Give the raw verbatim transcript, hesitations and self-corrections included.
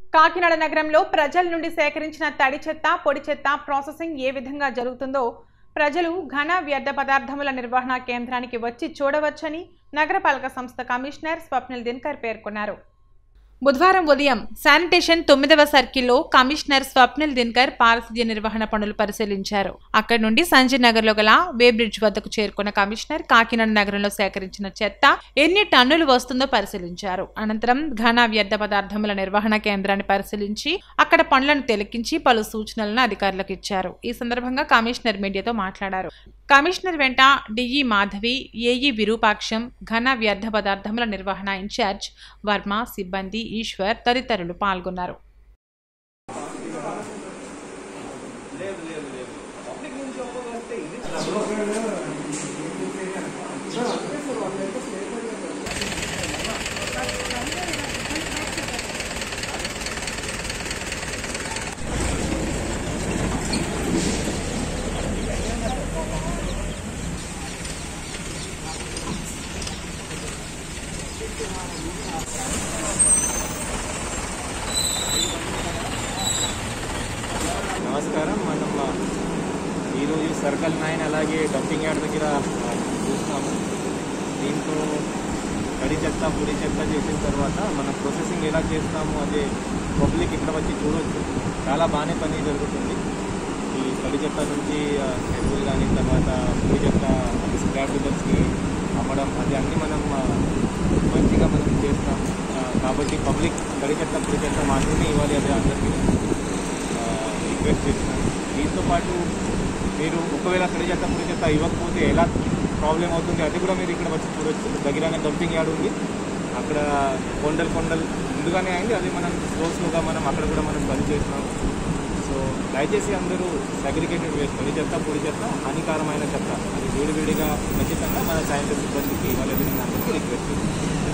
కాకినాడ నగరంలో ప్రజల నుండి సేకరించిన తడి చెత్త, పొడి చెత్త ప్రాసెసింగ్ ఏ విధంగా జరుగుతుందో ప్రజలు ఘన వ్యర్థ పదార్థముల నిర్వహణ కేంద్రానికి వచ్చి చూడవచ్చని నగరపాలక సంస్థ కమిషనర్ స్వప్నిల్ దినకర్ పేర్కొన్నారు. బుధవారం ఉదయం శానిటేషన్ తొమ్మిదవ సర్కిల్లో కమిషనర్ స్వప్నిల్ దినకర్ పారిశుధ్య నిర్వహణ పనులు పరిశీలించారు. అక్కడి నుండి సంజయ్ నగర్ లో గల వే బ్రిడ్జ్ వద్దకు చేరుకున్న కమిషనర్ కాకినాడ నగరంలో సేకరించిన చెత్త ఎన్ని టన్నులు వస్తుందో పరిశీలించారు. అనంతరం ఘన వ్యర్థ పదార్థముల నిర్వహణ కేంద్రాన్ని పరిశీలించి అక్కడ పనులను తిలకించి పలు సూచనలను అధికారులకు ఇచ్చారు. ఈ సందర్భంగా కమిషనర్ మీడియాతో మాట్లాడారు. కమిషనర్ వెంట డిఈ మాధవి, ఏఈ విరూపాక్షం, ఘన వ్యర్థ పదార్థముల నిర్వహణ ఇన్ఛార్జ్ వర్మ, సిబ్బంది, ఈశ్వర్ తదితరులు పాల్గొన్నారు. నమస్కారం. మనం ఈరోజు సర్కిల్ నైన్ అలాగే డంపింగ్ యార్డ్ దగ్గర చూస్తున్నాము. దీంతో తడి చెత్త, పొడి చెత్త చేసిన తర్వాత మనం ప్రాసెసింగ్ ఎలా చేస్తాము అదే పబ్లిక్ ఇక్కడ వచ్చి చూడవచ్చు. చాలా బాగానే పని జరుగుతుంది. ఈ తడి చెత్త నుంచి ఎరువులు కానీ తర్వాత పొడి చెత్త స్క్రాప్ డీలర్స్కి అమ్మడం అది అన్నీ మనం మంచిగా మనం చేస్తాము. కాబట్టి పబ్లిక్ తడి చెత్త, పొడి చెత్త మాత్రమే ఇవ్వాలి అదే అందరికీ రిక్వెస్ట్ చేస్తున్నాను. దీంతో పాటు మీరు ఒకవేళ తడి చెత్త, పొడి చెత్త ఇవ్వకపోతే ఎలా ప్రాబ్లం అవుతుంది అది కూడా మీరు ఇక్కడ వచ్చి చూడొచ్చు. దగ్గరనే డంపింగ్ యార్డ్ ఉంది. అక్కడ కొండలు కొండలు ముందుగానే అయింది. అది మనం స్లో స్లోగా మనం అక్కడ కూడా మనం పని చేస్తున్నాం. సో దయచేసి అందరూ సాగ్రిగేటెడ్ వేస్ట్, తడి చెత్త, పొడి చెత్త, హానికరమైన చెత్త అది వేడివేడిగా ఖచ్చితంగా మన సాయంత్రం సిబ్బందికి ఇవ్వాలని నేను అందరికీ రిక్వెస్ట్ చేస్తున్నాను.